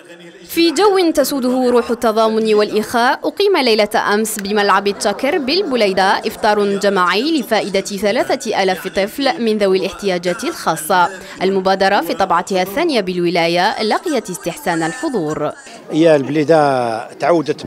في جو تسوده روح التضامن والإخاء، أقيم ليلة أمس بملعب تشاكر بالبليدة إفطار جماعي لفائدة 3000 طفل من ذوي الاحتياجات الخاصة. المبادرة في طبعتها الثانية بالولاية لقيت استحسان الحضور. هي البليدة تعودت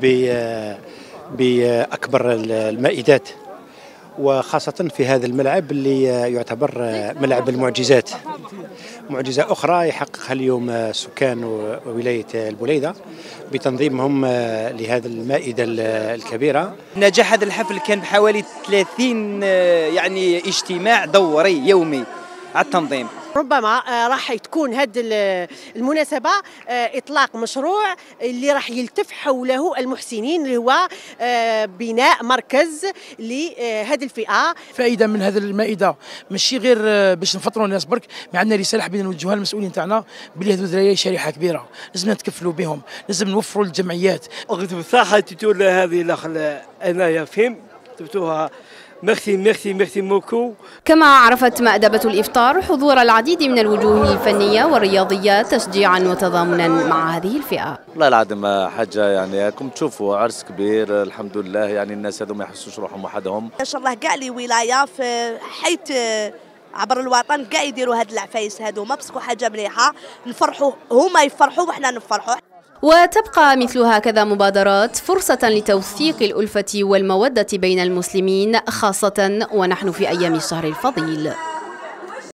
بأكبر المائدات، وخاصة في هذا الملعب اللي يعتبر ملعب المعجزات. معجزة أخرى يحققها اليوم سكان ولاية البليدة بتنظيمهم لهذا المائدة الكبيرة. نجاح هذا الحفل كان بحوالي 30 اجتماع دوري يومي على التنظيم. ربما راح تكون هذه المناسبة إطلاق مشروع اللي راح يلتف حوله المحسنين، اللي هو بناء مركز لهذه الفئة. فائدة من هذه المائدة ماشي غير باش نفطروا الناس برك، ما عندنا رسالة حبينا نوجهوها للمسؤولين تاعنا بلي هذو الدراري شريحة كبيرة، لازم نتكفلوا بهم، لازم نوفروا للجمعيات. أغتب صحة تقول هذه الأخل أنا فهم تبتوها. ميرسي موكو. كما عرفت مأدبة الإفطار حضور العديد من الوجوه الفنية والرياضية تشجيعا وتضامنا مع هذه الفئة. والله العظيم حاجة راكم تشوفوا عرس كبير الحمد لله، الناس هذو ما يحسوش روحهم وحدهم. إن شاء الله كاع لي ولاية في حيث عبر الوطن كاع يديروا هاد العفايس هذوما، باسكو حاجة مليحة نفرحوا، هما يفرحوا وحنا نفرحوا. وتبقى مثل هكذا مبادرات فرصة لتوثيق الألفة والمودة بين المسلمين، خاصة ونحن في أيام الشهر الفضيل.